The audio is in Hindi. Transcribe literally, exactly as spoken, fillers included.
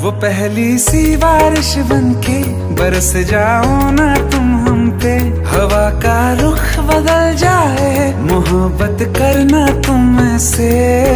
वो पहली सी बारिश बनके बरस जाओ ना तुम हम पे, हवा का रुख बदल जाए मोहब्बत करना तुम से।